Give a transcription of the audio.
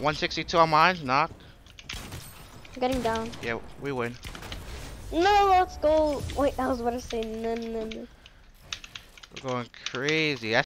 162 on mine, knocked. I'm getting down. Yeah, we win. No, let's go. Wait, I was about to say no. We're going crazy.